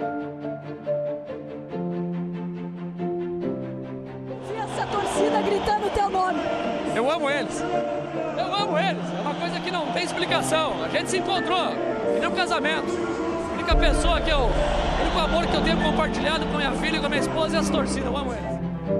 Essa torcida gritando o teu nome. Eu amo eles. Eu amo eles. É uma coisa que não tem explicação. A gente se encontrou. E nem um casamento. A única pessoa que o único amor que eu tenho compartilhado com minha filha e com minha esposa é essa torcida. Eu amo eles.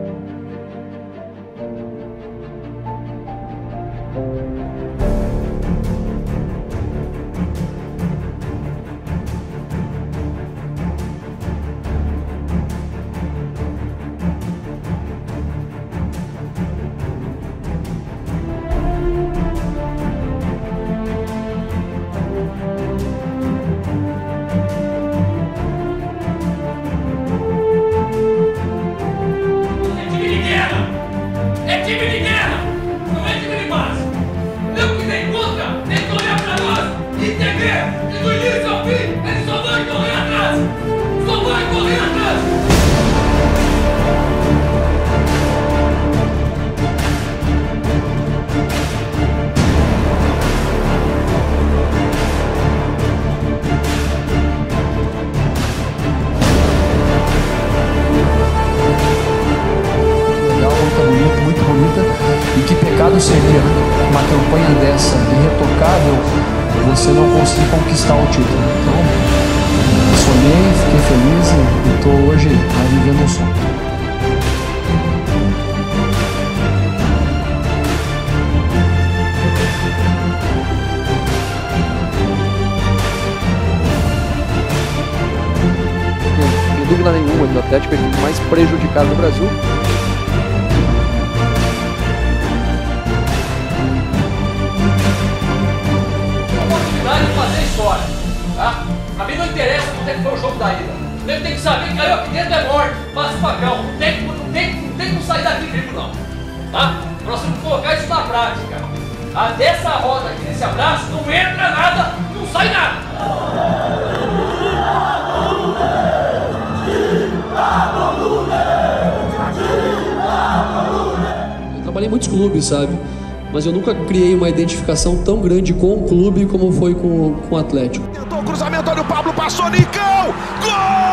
E que pecado seria uma campanha dessa irretocável você não conseguir conquistar o título. Então, sonhei, fiquei feliz e estou hoje vivendo um sonho. Sem dúvida nenhuma, o Atlético é o time mais prejudicado do Brasil. De fazer história, tá? Pra mim não interessa quanto é que foi o jogo da ida. O nego tem que saber que caiu aqui dentro é morte, passa o papel. Não tem como sair daqui vivo, não. Tá? Nós temos que colocar isso na prática. Dessa roda aqui, desse abraço, não entra nada, não sai nada. Eu trabalhei em muitos clubes, sabe? Mas eu nunca criei uma identificação tão grande com o clube como foi com o Atlético. Tentou o cruzamento, olha o Pablo, passou, Nicão! Gol!